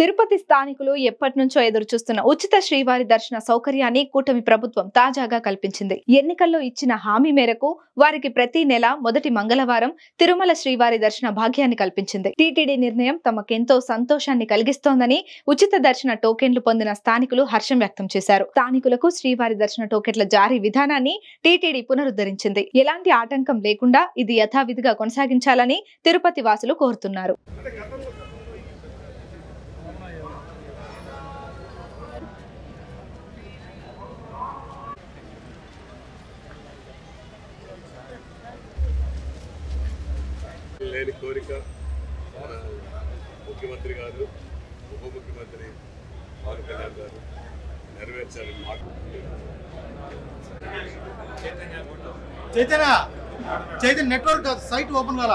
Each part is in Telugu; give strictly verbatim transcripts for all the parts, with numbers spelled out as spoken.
తిరుపతి స్థానికులు ఎప్పటినుంచో ఎదురుచూస్తున్న ఉచిత శ్రీవారి దర్శన సౌకర్యాన్ని కూటమి ప్రభుత్వం తాజాగా కల్పించింది. ఎన్నికల్లో ఇచ్చిన హామీ మేరకు వారికి ప్రతి నెల మొదటి మంగళవారం తిరుమల శ్రీవారి దర్శన భాగ్యాన్ని కల్పించింది. టీటీడీ నిర్ణయం తమకెంతో సంతోషాన్ని కలిగిస్తోందని ఉచిత దర్శన టోకెన్లు పొందిన స్థానికులు హర్షం వ్యక్తం చేశారు. స్థానికులకు శ్రీవారి దర్శన టోకెన్ల జారీ విధానాన్ని టీటీడీ పునరుద్ధరించింది. ఎలాంటి ఆటంకం లేకుండా ఇది యథావిధిగా కొనసాగించాలని తిరుపతి వాసులు కోరుతున్నారు. లేని కోరిక మన ముఖ్యమంత్రి గారు, ఉప ముఖ్యమంత్రి పవన్ కళ్యాణ్ గారు నెరవేర్చారు. Chaitanya Chaitanya network site open కాల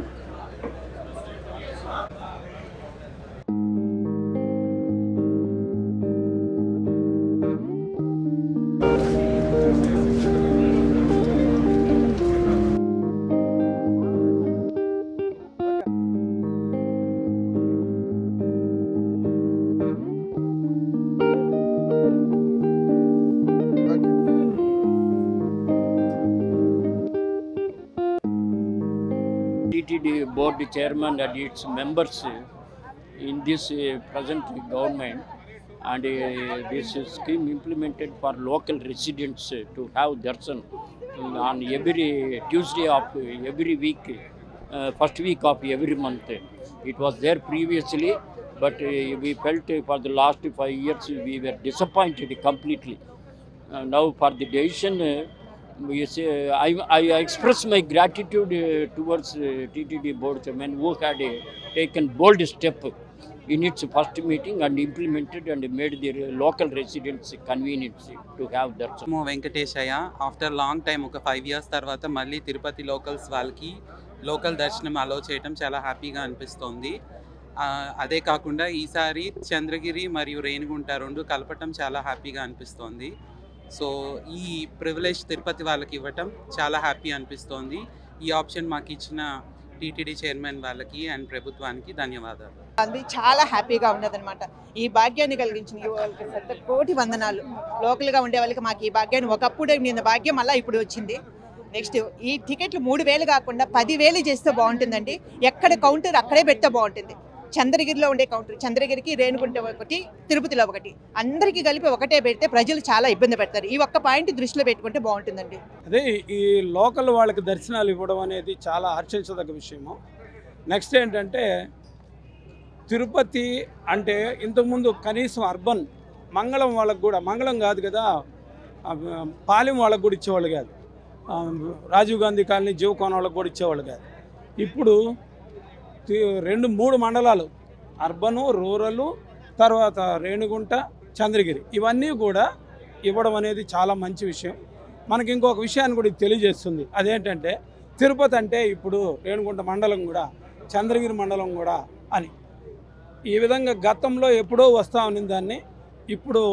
T T D board chairman and its members in this uh, present government, and uh, this scheme implemented for local residents uh, to have darshan on every Tuesday of every week, uh, first week of every month. It was there previously, but uh, we felt uh, for the last five years we were disappointed completely. Uh, now for the decision, uh, we say, I, I express my gratitude uh, towards uh, T T D board chairman who had uh, taken bold step in its first meeting and implemented and made the local residents convenient to have darshan. Mo Venkateshaya, after long time, oka five years tarvata malli Tirupati locals valki local darshanam allow cheyadam chala happy ga anipistundi. అదే కాకుండా ఈసారి చంద్రగిరి మరియు రేణిగుంట రెండు కలపటం చాలా హ్యాపీగా అనిపిస్తోంది. సో ఈ ప్రివిలేజ్ తిరుపతి వాళ్ళకి ఇవ్వటం చాలా హ్యాపీ అనిపిస్తోంది. ఈ ఆప్షన్ మాకు ఇచ్చిన టీటీడీ చైర్మన్ వాళ్ళకి అండ్ ప్రభుత్వానికి ధన్యవాదాలు. అది చాలా హ్యాపీగా ఉన్నదనమాట. ఈ భాగ్యాన్ని కలిగించిన వాళ్ళకి పెద్ద కోటి వందనాలు. లోకల్గా ఉండే వాళ్ళకి మాకు ఈ భాగ్యాన్ని ఒకప్పుడే నిన్న భాగ్యం అలా ఇప్పుడు వచ్చింది. నెక్స్ట్ ఈ టికెట్లు మూడు వేలు కాకుండా పదివేలు చేస్తే బాగుంటుందండి. ఎక్కడ కౌంటర్ అక్కడే పెడితే బాగుంటుంది. చంద్రగిరిలో ఉండే కౌంటర్ చంద్రగిరికి, రేణుగుంట ఒకటి, తిరుపతిలో ఒకటి, అందరికీ కలిపి ఒకటే పెడితే ప్రజలు చాలా ఇబ్బంది పడతారు. ఈ ఒక్క పాయింట్ దృష్టిలో పెట్టుకుంటే బాగుంటుందండి. అదే ఈ లోకల్ వాళ్ళకి దర్శనాలు ఇవ్వడం అనేది చాలా హర్షించదగ్గ విషయము. నెక్స్ట్ ఏంటంటే తిరుపతి అంటే ఇంతకుముందు కనీసం అర్బన్ మంగళం వాళ్ళకు కూడా, మంగళం కాదు కదా, పాలెం వాళ్ళకు కూడా ఇచ్చేవాళ్ళు కాదు, రాజీవ్ గాంధీ కాలనీ జీవకోన వాళ్ళకు కూడా ఇచ్చేవాళ్ళు కాదు. ఇప్పుడు రెండు మూడు మండలాలు అర్బను, రూరల్, తర్వాత రేణిగుంట, చంద్రగిరి ఇవన్నీ కూడా ఇవ్వడం అనేది చాలా మంచి విషయం. మనకి ఇంకొక విషయాన్ని కూడా ఇది తెలియజేస్తుంది. అదేంటంటే తిరుపతి అంటే ఇప్పుడు రేణిగుంట మండలం కూడా, చంద్రగిరి మండలం కూడా అని ఈ విధంగా గతంలో ఎప్పుడో వస్తూ ఉన్నది దాన్ని ఇప్పుడు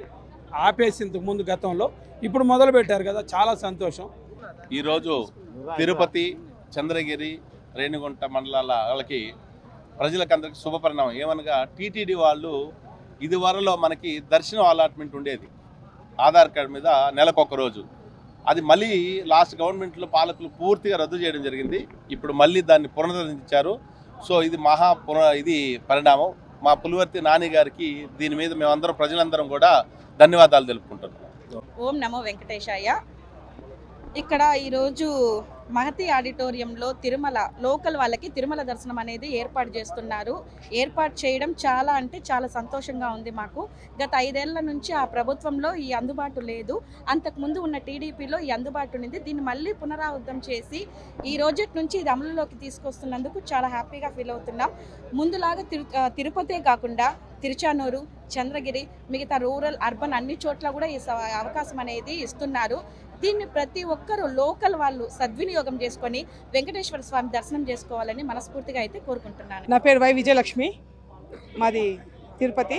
ఆపేసి ఇంతకుముందు గతంలో ఇప్పుడు మొదలుపెట్టారు కదా, చాలా సంతోషం. ఈరోజు తిరుపతి, చంద్రగిరి, రేణిగుంట మండలాల వాళ్ళకి ప్రజలకు అందరికీ శుభపరిణామం. ఏమనగా టీటీడీ వాళ్ళు ఇదివరలో మనకి దర్శనం అలాట్మెంట్ ఉండేది ఆధార్ కార్డు మీద నెలకొక రోజు. అది మళ్ళీ లాస్ట్ గవర్నమెంట్లో పాలకులు పూర్తిగా రద్దు చేయడం జరిగింది. ఇప్పుడు మళ్ళీ దాన్ని పునరుద్ధరించారు. సో ఇది మహా పున ఇది పరిణామం. మా పులివర్తి నాని గారికి దీని మీద మేమందరం ప్రజలందరం కూడా ధన్యవాదాలు తెలుపుకుంటున్నాం. ఓం నమో వెంకటేశాయ. ఇక్కడ ఈరోజు మహతి ఆడిటోరియంలో తిరుమల లోకల్ వాళ్ళకి తిరుమల దర్శనం అనేది ఏర్పాటు చేస్తున్నారు. ఏర్పాటు చేయడం చాలా అంటే చాలా సంతోషంగా ఉంది మాకు. గత ఐదేళ్ల నుంచి ఆ ప్రభుత్వంలో ఈ అందుబాటు లేదు. అంతకుముందు ఉన్న టీడీపీలో ఈ అందుబాటు ఉంది. దీన్ని మళ్ళీ పునరావృతం చేసి ఈ రోజు నుంచి ఇది అమలులోకి తీసుకొస్తున్నందుకు చాలా హ్యాపీగా ఫీల్ అవుతున్నాం. ముందులాగా తిరు తిరుపతే కాకుండా తిరుచానూరు, చంద్రగిరి, మిగతా రూరల్, అర్బన్ అన్ని చోట్ల కూడా ఈ అవకాశం అనేది ఇస్తున్నారు. దీన్ని ప్రతి ఒక్కరూ లోకల్ వాళ్ళు సద్వినియోగం చేసుకొని వెంకటేశ్వర స్వామి దర్శనం చేసుకోవాలని మనస్ఫూర్తిగా అయితే కోరుకుంటున్నాను. నా పేరు వై విజయలక్ష్మి, మాది తిరుపతి.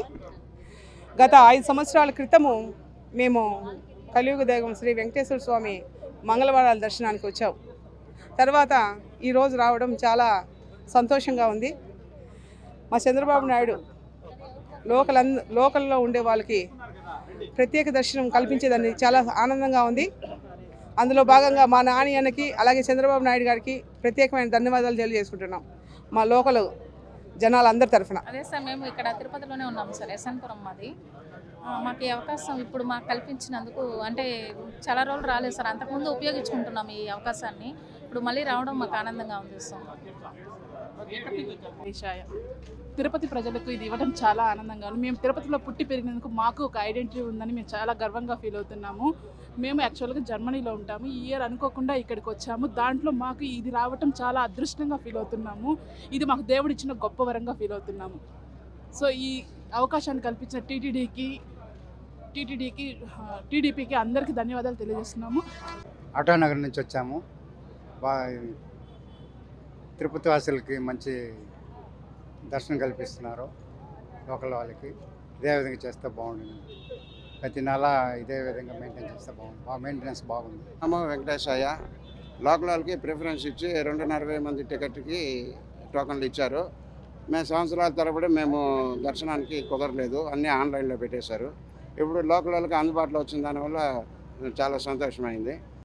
గత ఐదు సంవత్సరాల క్రితము మేము కలియుగ దైవం శ్రీ వెంకటేశ్వర స్వామి మంగళవారాల దర్శనానికి వచ్చాం. తర్వాత ఈరోజు రావడం చాలా సంతోషంగా ఉంది. మా చంద్రబాబు నాయుడు లోకల్ అంద లోకల్లో ఉండే వాళ్ళకి ప్రత్యేక దర్శనం కల్పించేదాన్ని చాలా ఆనందంగా ఉంది. అందులో భాగంగా మా నాని అన్నకి అలాగే చంద్రబాబు నాయుడు గారికి ప్రత్యేకమైన ధన్యవాదాలు తెలియజేసుకుంటున్నాం మా లోకల్ జనాలందరి తరఫున. అదే సార్, మేము ఇక్కడ తిరుపతిలోనే ఉన్నాము సార్, ఎస్ఎన్పురం మాది. మాకు ఈ అవకాశం ఇప్పుడు మాకు కల్పించినందుకు అంటే చాలా రోజులు రాలేదు సార్, అంతకుముందు ఉపయోగించుకుంటున్నాం ఈ అవకాశాన్ని. ఇప్పుడు మళ్ళీ రావడం మాకు ఆనందంగా ఉంది సార్. తిరుపతి ప్రజలకు ఇది ఇవ్వడం చాలా ఆనందంగా ఉంది. మేము తిరుపతిలో పుట్టి పెరిగినందుకు మాకు ఒక ఐడెంటిటీ ఉందని మేము చాలా గర్వంగా ఫీల్ అవుతున్నాము. మేము యాక్చువల్గా జర్మనీలో ఉంటాము. ఈ ఇయర్ అనుకోకుండా ఇక్కడికి వచ్చాము. దాంట్లో మాకు ఇది రావటం చాలా అదృష్టంగా ఫీల్ అవుతున్నాము. ఇది మాకు దేవుడు ఇచ్చిన గొప్ప వరంగా ఫీల్ అవుతున్నాము. సో ఈ అవకాశాన్ని కల్పించిన టీటీడీకి టీటీడీకి టీడీపీకి అందరికీ ధన్యవాదాలు తెలియజేస్తున్నాము. ఆటోనగర్ నుంచి వచ్చాము. బాగా తిరుపతి వాసులకి మంచి దర్శనం కల్పిస్తున్నారు. లోకల్ వాళ్ళకి ఇదే విధంగా చేస్తే బాగుంటుంది. ప్రతి నెల ఇదే విధంగా మెయింటైన్ చేస్తే బాగుంది. బాగా మెయింటెనెన్స్ బాగుంది. నమో వెంకటేశయ్య. లోకల్ వాళ్ళకి ప్రిఫరెన్స్ ఇచ్చి రెండున్నర వేల మంది టికెట్కి టోకన్లు ఇచ్చారు. మేము సంవత్సరాల తరబడి మేము దర్శనానికి కుదరలేదు, అన్నీ ఆన్లైన్లో పెట్టేశారు. ఇప్పుడు లోకల్ వాళ్ళకి అందుబాటులో వచ్చిన దానివల్ల చాలా సంతోషమైంది.